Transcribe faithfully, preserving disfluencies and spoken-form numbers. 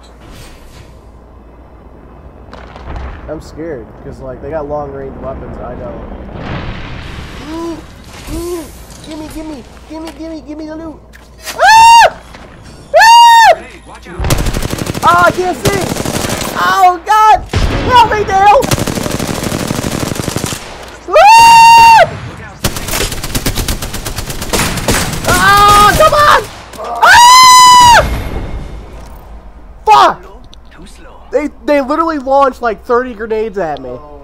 I'm scared because like they got long range weapons. I know. Ooh, ooh, gimme, gimme, gimme, gimme, gimme the loot. Ah! Ah! Hey, watch out! Oh, I can't see. Oh God! Help me, Dale! Ah! Look out! Ah! Come on! Ah! Fuck! Too slow. They they literally launched like thirty grenades at me.